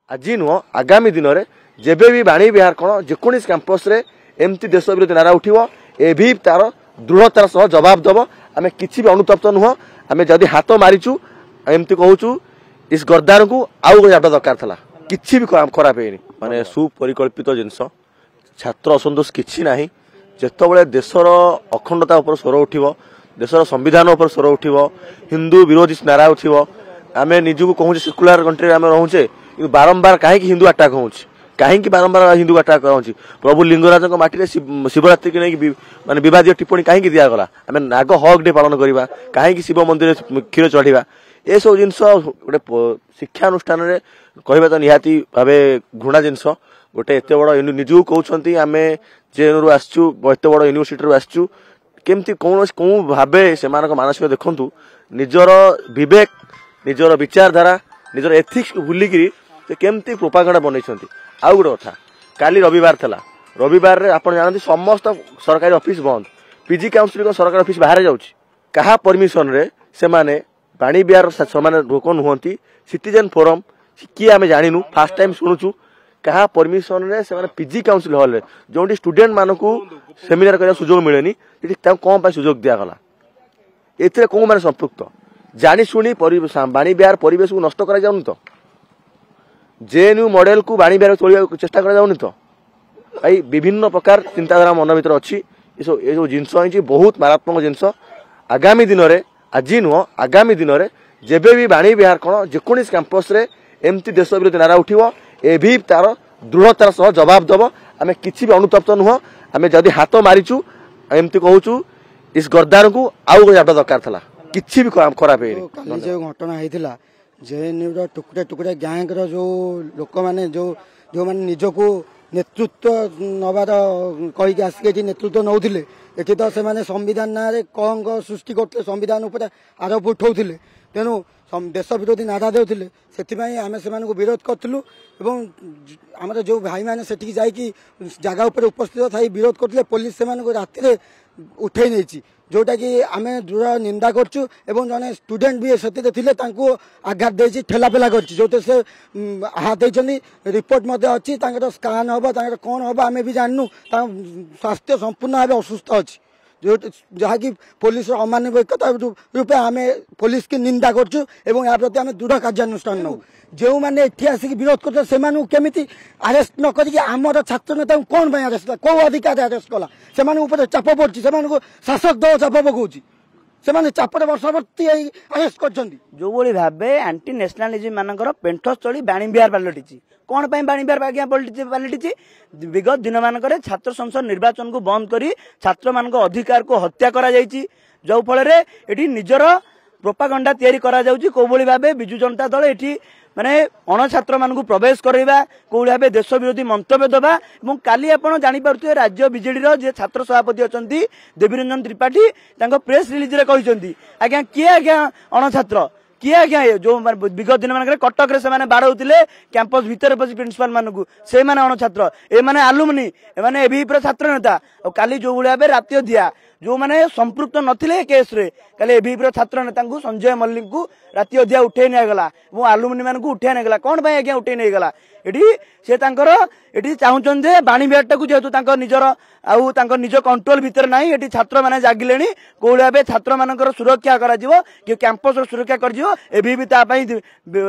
आज नुह आगामी दिन में जेबे भी बाणी बिहार कौन जेकोसी कैंपस रे एमती देश विरोधी नारा उठिबो ए भी तार दृढ़तार सह जवाब दब आम कि अनुतप्त नुह आम जदि हाथ मारिचु एमती कहूँ इस गद्दार को आउ दरकार था कि खराब है माने सुपरिकल्पित जिनस छात्र असंतोष किसी ना जिते देशर अखंडता उपर स्वर उठिबो देशर संविधान उपर स्वर उठिबो हिंदू विरोधी नारा उठिबो आम निजक कहूँ सेकुलर कंट्री आम रोचे बारंबार कहीं हिंदू अटाक हो कहीं बारंबार हिंदू अटाक हो प्रभु लिंगराज माटी शिवरात्रि की नहीं माने विवाद टिप्पणी कहीं दिगला आम नाग हक डे पालन करवा कहीं शिव मंदिर क्षीर चढ़ा ये सब जिनस गोटे शिक्षानुष्ठान कहवा तो निहाती भाव घृणा जिनस गोटे एत बड़ निजू कहते आम जेएनयू आसचु एत बड़ यूनिवर्सिटी आसचु केमती कौन कौ भाव से मानसिक देखु निजर विवेक निजर विचारधारा निजर एथिक्स भूलिकी केमती प्रोपागेंडा बनई आउ गोटे कथा काली रविवार था रविवार रे आप जानते समस्त सरकारी ऑफिस बंद पीजी काउंसिल सरकारी ऑफिस बाहर जाऊँगी क्या परमिशन रे से माने बाणी बिहार से लोक नुहति सिटीजन फोरम किए आम जानू फास्ट टाइम शुणुचु क्या परमिशन रे से पीजी काउंसिल हॉल रे जो स्टूडेंट मानक सेमिनार करने सुजोग मिलेनी कौन सुजोग दिगला ए कौ मैंने संपृक्त जाशुणी बाणी बिहार परिवेश को नष्ट कर तो जेएनयू मॉडल को बाणी बिहार चलने चेष्टा कर तो भाई विभिन्न प्रकार चिंताधारा मन भर अच्छी ये सब जिनस बहुत मारात्मक जिनस आगामी दिन में आज नुह आगामी दिन में जेबे भी बाणी बिहार कौन जेकोसी कैंपस रे एमती देश विरोधी नारा उठिबो ए भी तार दृढ़तार सह जवाब दब आम कि अनुतप्त नुह आम जदि हाथ मारिचु एमती कहूँ इस गद्दार को आउ दरकार था कि खराब है जो घटना होता जेएनयू टुकड़े टुकड़े गैंग जो लोक मैंने जो मैंने निजको नेतृत्व नवार कहीकि आसिक नेतृत्व नौले ये तो से संविधान ना कलंक सृष्टि करते संविधान उपर आरोप उठाऊे तेणु देश विरोधी नारा देते से आम से विरोध करूँ आम जो भाई मैंने से जगह उपर उपस्थित थी विरोध करते पुलिस से राति उठे नहीं जोटा कि आम दृढ़ निंदा करचु एवं जने स्टूडेंट भी से आघात दे ठेलापेला कर जो से हाथ रिपोर्ट अच्छी स्कान हम कौन हम आम भी जानू स्वास्थ्य संपूर्ण भाव असुस्थ अच्छी जो जहाँकि पुलिस अमानविकता रूपे आम पुलिस की निंदा करचु एवं या प्रति आम दृढ़ कार्यानुष्ठान नौ जो मैंने एठी आसिक विरोध करते से केमी आरेस्ट न कर छात्र नेता कौन आरेस्ट कौ अधिकार आरेस्ट कला से चाप पड़ी से शासक दल चाप पकाउची से चापर वर्षवर्ती आरेस्ट कर जो भाव आंटी नेशनालिज्म मानकर पेंठस्थली बाणी बिहार पलटि कौन बाणी बिहार आज्ञा पलटि विगत दिन मानक छात्र संसद निर्वाचन को बंद कर छात्र मान अधिकार को हत्या करा जो फल ये निजर प्रोपागंडा तैयारी कौ भाव विजु जनता दल ये माने अण छात्र मान प्रवेश करवा कौ भाव देश विरोधी मंतव्य दबा काली आप जापारे राज्य बीजेडी जे छात्र सभापति अच्छा देवीरंजन त्रिपाठी प्रेस रिलीज रे कहते आज्ञा किए आज्ञा अण छात्र किए आज्ञा जो विगत दिन मानक कटक से बाड़ौले कैंपस भितर पशि प्रिंसिपाल मानक से अण छात्र एमाने आलुमनी एमाने एबीपी छात्र नेता और काली जो भाव राति दिया जो मैंने संपृक्त नथिले केस रे काले एबीपी छात्र नेता संजय मल्लिक को राति अधिया उठे निगला वो आलुमनी मान को उठे नहीं कौन आज्ञा उठे नहीं गला ये चाहते बाणी बिहार को जेहेतु निजर आउ निज कंट्रोल भितर ना ये छात्र मैंने जागिले कौ भाव छात्र मान सुरक्षा कर कैंपस सुरक्षा कर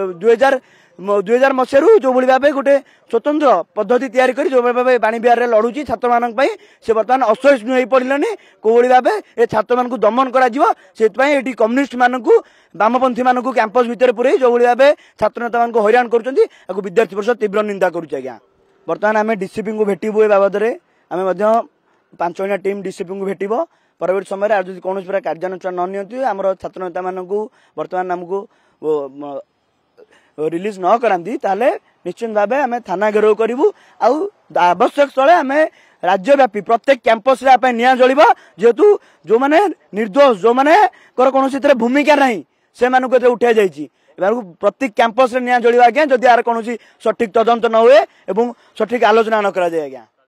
2000 मसीह जो भाव गोटे स्वतंत्र पद्धति तैयारी कर जो भाव बाणी बिहार लड़ुची छात्र मान से बर्तमान असहिष्णु हो पड़े कौ भाव ये छात्र मान दमन कर कम्युनिस्ट मान वामपंथी मान कैंपस भितर पूरे जो भाव छात्र नेता मान हैरान कर विद्यार्थी परिषद तीव्र निंदा करुचे आज्ञा बर्तमान आम डीसीपी को भेटू ए बाबद आम 5 जणिया टीम डीसीपी को भेट परवर्ती समय आज कौन प्रकार कार्यानुष्ठान न नि आम छात्र नेता मान बर्तमान आमको रिलीज न करांती ताले निश्चित भाव आम थाना घेराव करूँ आवश्यक स्थले आम राज्यव्यापी प्रत्येक कैंपस रे निया जलिब जेहेतु जो माने निर्दोष जो माने कौन भूमिका नहीं से उठा जाइए प्रत्येक कैंपस रे निया जलिब आज्ञा जदि यार कौन सठिक तदंत न हुए एवं सठिक आलोचना न करा जाए आज्ञा।